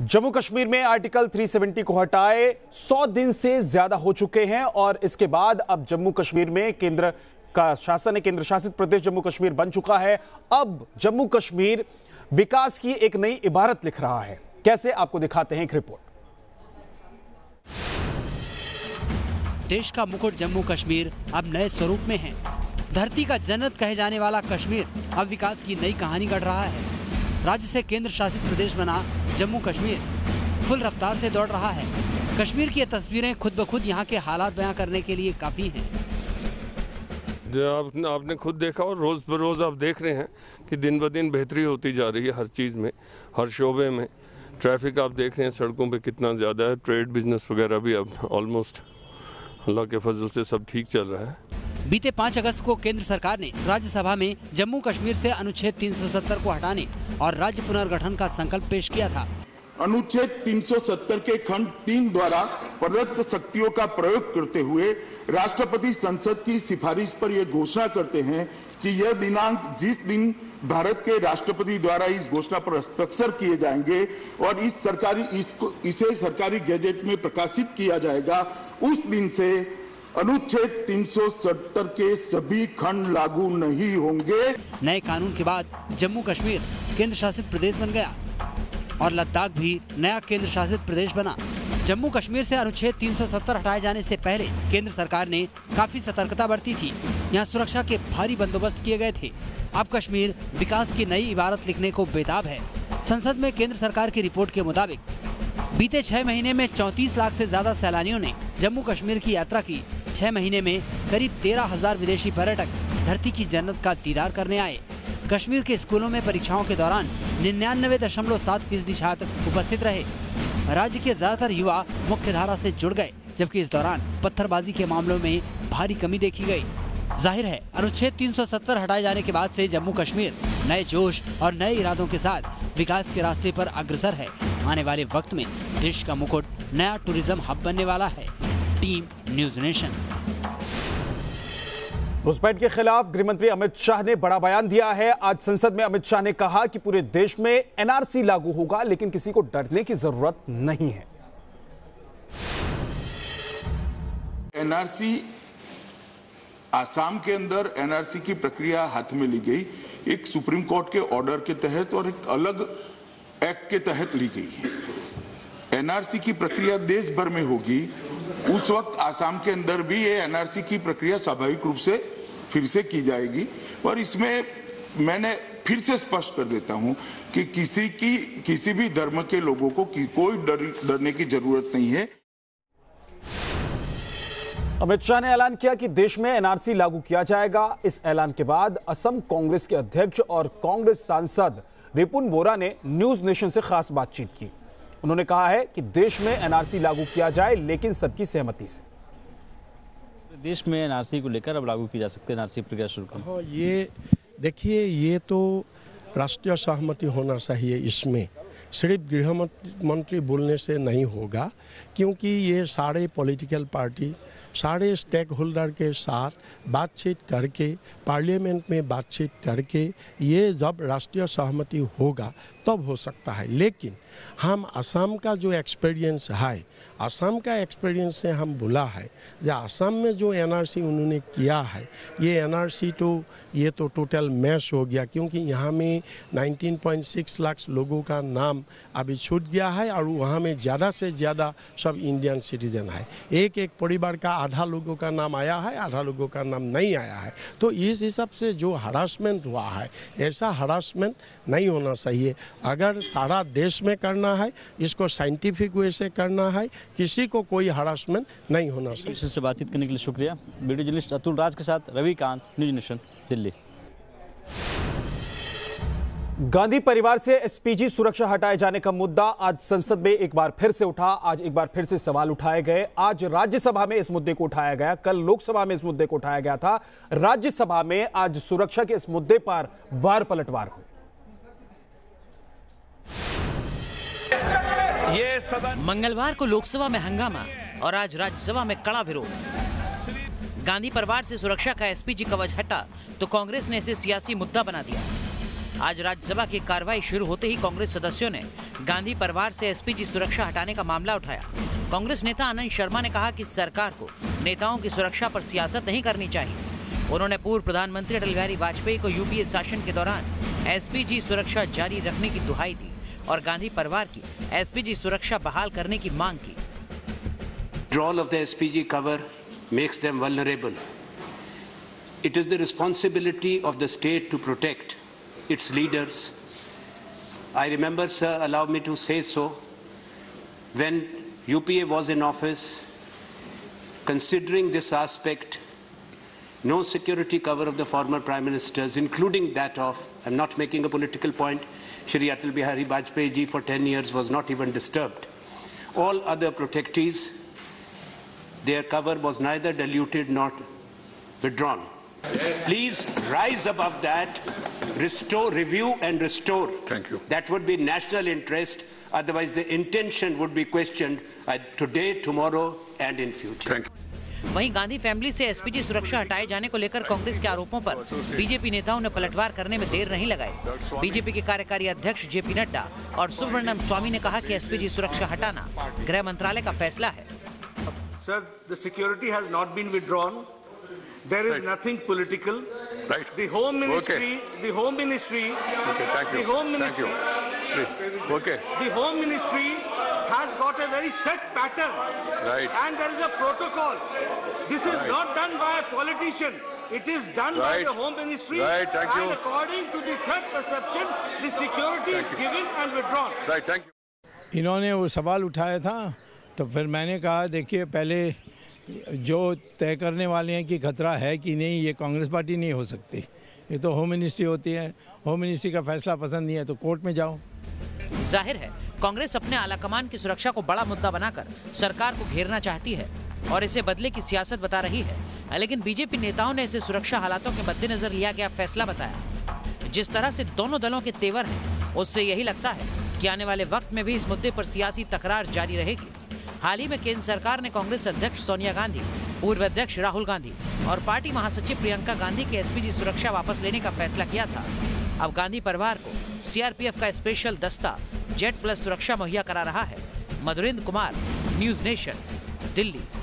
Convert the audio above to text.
जम्मू कश्मीर में आर्टिकल 370 को हटाए 100 दिन से ज्यादा हो चुके हैं और इसके बाद अब जम्मू कश्मीर में केंद्र का शासन है, केंद्र शासित प्रदेश जम्मू कश्मीर बन चुका है। अब जम्मू कश्मीर विकास की एक नई इबारत लिख रहा है। कैसे, आपको दिखाते हैं एक रिपोर्ट। देश का मुकुट जम्मू कश्मीर अब नए स्वरूप में है। धरती का जन्नत कहे जाने वाला कश्मीर अब विकास की नई कहानी गढ़ रहा है। राज्य से केंद्र शासित प्रदेश बना जम्मू कश्मीर फुल रफ्तार से दौड़ रहा है। कश्मीर की ये तस्वीरें खुद ब खुद यहाँ के हालात बयां करने के लिए काफी हैं। आपने खुद देखा और रोज बरोज आप देख रहे हैं कि दिन ब दिन बेहतरी होती जा रही है हर चीज़ में, हर शोबे में। ट्रैफिक आप देख रहे हैं सड़कों पे कितना ज़्यादा है। ट्रेड बिजनेस वगैरह भी अब ऑलमोस्ट अल्लाह के फजल से सब ठीक चल रहा है। बीते 5 अगस्त को केंद्र सरकार ने राज्यसभा में जम्मू कश्मीर से अनुच्छेद 370 को हटाने और राज्य पुनर्गठन का संकल्प पेश किया था। अनुच्छेद 370 के खंड 3 द्वारा प्रदत्त शक्तियों का प्रयोग करते हुए राष्ट्रपति संसद की सिफारिश पर यह घोषणा करते हैं कि यह दिनांक जिस दिन भारत के राष्ट्रपति द्वारा इस घोषणा पर हस्ताक्षर किए जाएंगे और इसे सरकारी गैजेट में प्रकाशित किया जाएगा, उस दिन से अनुच्छेद 370 के सभी खंड लागू नहीं होंगे। नए कानून के बाद जम्मू कश्मीर केंद्र शासित प्रदेश बन गया और लद्दाख भी नया केंद्र शासित प्रदेश बना। जम्मू कश्मीर से अनुच्छेद 370 हटाए जाने से पहले केंद्र सरकार ने काफी सतर्कता बरती थी। यहाँ सुरक्षा के भारी बंदोबस्त किए गए थे। अब कश्मीर विकास की नई इबारत लिखने को बेताब है। संसद में केंद्र सरकार की रिपोर्ट के मुताबिक बीते 6 महीने में 34 लाख से ज्यादा सैलानियों ने जम्मू कश्मीर की यात्रा की। 6 महीने में करीब 13,000 विदेशी पर्यटक धरती की जन्नत का दीदार करने आए। कश्मीर के स्कूलों में परीक्षाओं के दौरान 99.7% छात्र उपस्थित रहे। राज्य के ज्यादातर युवा मुख्य धारा से जुड़ गए, जबकि इस दौरान पत्थरबाजी के मामलों में भारी कमी देखी गई। जाहिर है, अनुच्छेद 370 हटाए जाने के बाद से जम्मू कश्मीर नए जोश और नए इरादों के साथ विकास के रास्ते पर अग्रसर है। आने वाले वक्त में देश का मुकुट नया टूरिज्म हब बनने वाला है। Team news nation. घुसपैठ के खिलाफ गृहमंत्री अमित शाह ने बड़ा बयान दिया है। आज संसद में अमित शाह ने कहा कि पूरे देश में एनआरसी लागू होगा, लेकिन किसी को डरने की जरूरत नहीं है। एनआरसी आसाम के अंदर एनआरसी की प्रक्रिया हाथ में ली गई, एक सुप्रीम कोर्ट के ऑर्डर के तहत और एक अलग एक्ट के तहत ली गई है। एनआरसी की प्रक्रिया देश भर में होगी। उस वक्त आसाम के अंदर भी ये एनआरसी की प्रक्रिया स्वाभाविक रूप से फिर से की जाएगी। और इसमें मैंने फिर से स्पष्ट कर देता हूं कि किसी भी धर्म के लोगों को कोई डरने की जरूरत नहीं है। अमित शाह ने ऐलान किया कि देश में एनआरसी लागू किया जाएगा। इस ऐलान के बाद असम कांग्रेस के अध्यक्ष और कांग्रेस सांसद रिपुन बोरा ने न्यूज नेशन से खास बातचीत की। उन्होंने कहा है कि देश में एनआरसी लागू किया जाए, लेकिन सबकी सहमति से। देश में एनआरसी को लेकर अब लागू की जा सकती है एनआरसी प्रक्रिया शुरू करना। हाँ, ये देखिए, ये तो राष्ट्रीय सहमति होना चाहिए। इसमें सिर्फ गृह मंत्री बोलने से नहीं होगा, क्योंकि ये सारे पॉलिटिकल पार्टी सारे स्टेक होल्डर के साथ बातचीत करके, पार्लियामेंट में बातचीत करके, ये जब राष्ट्रीय सहमति होगा तब हो सकता है। लेकिन हम असम का जो एक्सपीरियंस है, असम का एक्सपीरियंस से हम बोला है जो असम में जो एनआरसी उन्होंने किया है, ये एनआरसी ये तो टोटल मैश हो गया, क्योंकि यहाँ में 19.6 लाख लोगों का नाम अभी छूट गया है और वहाँ में ज़्यादा से ज़्यादा सब इंडियन सिटीजन है। एक परिवार का आधा लोगों का नाम आया है, आधा लोगों का नाम नहीं आया है। तो इस हिसाब से जो हरासमेंट हुआ है, ऐसा हरासमेंट नहीं होना चाहिए। अगर सारा देश में करना है, इसको साइंटिफिक वे से करना है, किसी को कोई हरासमेंट नहीं होना चाहिए। इससे बातचीत करने के लिए शुक्रिया। वीडियो जर्नलिस्ट अतुल राज के साथ रविकांत, न्यूज़ नेशन, दिल्ली। गांधी परिवार से एसपीजी सुरक्षा हटाए जाने का मुद्दा आज संसद में एक बार फिर से उठा। आज एक बार फिर से सवाल उठाए गए। आज राज्यसभा में इस मुद्दे को उठाया गया, कल लोकसभा में इस मुद्दे को उठाया गया था। राज्यसभा में आज सुरक्षा के इस मुद्दे पर वार पलटवार हुई। मंगलवार को लोकसभा में हंगामा और आज राज्यसभा में कड़ा विरोध। गांधी परिवार से सुरक्षा का एसपीजी कवच हटा तो कांग्रेस ने इसे सियासी मुद्दा बना दिया। आज राज्यसभा की कार्रवाई शुरू होते ही कांग्रेस सदस्यों ने गांधी परिवार से एसपीजी सुरक्षा हटाने का मामला उठाया। कांग्रेस नेता आनंद शर्मा ने कहा कि सरकार को नेताओं की सुरक्षा पर सियासत नहीं करनी चाहिए। उन्होंने पूर्व प्रधानमंत्री अटल बिहारी वाजपेयी को यूपीए शासन के दौरान एसपीजी सुरक्षा जारी रखने की दुहाई दी और गांधी परिवार की एसपीजी सुरक्षा बहाल करने की मांग की। Withdrawal of the SPG cover makes them vulnerable. It is the responsibility of the state to protect its leaders. I remember, sir, allow me to say so, when UPA was in office, considering this aspect, no security cover of the former Prime Ministers, including that of, I'm not making a political point, Shri Atal Bihari Vajpayee ji for 10 years was not even disturbed. All other protectees, their cover was neither diluted nor withdrawn. Please rise above that, restore, review and restore. Thank you. That would be national interest. Otherwise, the intention would be questioned today, tomorrow and in future. Thank you. वहीं Gandhi family से SPG सुरक्षा हटाए जाने को लेकर कांग्रेस के आरोपों पर बीजेपी नेताओं ने पलटवार करने में देर नहीं लगाई। बीजेपी के कार्यकारी अध्यक्ष जेपी नड्डा और सुब्रमण्यम स्वामी ने कहा कि एसपीजी सुरक्षा हटाना गृह मंत्रालय का फैसला है। Sir, the security has not been withdrawn. There is nothing political. Right. The Home Ministry, Okay. the Home Ministry, Okay, thank you. the Home Ministry, Thank you. Okay. the Home Ministry has got a very set pattern. Right. And there is a protocol. This is Right. not done by a politician. It is done by Right. the Home Ministry. Right, thank you. And according to the threat perception, the security Thank is you. given and withdrawn. Right. Thank you. इन्होंने वो सवाल उठाया था तो फिर मैंने कहा देखिए पहले जो तय करने वाले हैं कि खतरा है कि नहीं, ये कांग्रेस पार्टी नहीं हो सकती, ये तो होम मिनिस्ट्री होती है। होम मिनिस्ट्री का फैसला पसंद नहीं है तो कोर्ट में जाओ। जाहिर है कांग्रेस अपने आलाकमान की सुरक्षा को बड़ा मुद्दा बनाकर सरकार को घेरना चाहती है और इसे बदले की सियासत बता रही है, लेकिन बीजेपी नेताओं ने इसे सुरक्षा हालातों के मद्देनजर लिया गया फैसला बताया। जिस तरह से दोनों दलों के तेवर हैं, उससे यही लगता है कि आने वाले वक्त में भी इस मुद्दे पर सियासी तकरार जारी रहेगी। हाल ही में केंद्र सरकार ने कांग्रेस अध्यक्ष सोनिया गांधी, पूर्व अध्यक्ष राहुल गांधी और पार्टी महासचिव प्रियंका गांधी की एसपीजी सुरक्षा वापस लेने का फैसला किया था। अब गांधी परिवार को सीआरपीएफ का स्पेशल दस्ता जेट प्लस सुरक्षा मुहैया करा रहा है। Madhurendra Kumar, news nation, Delhi.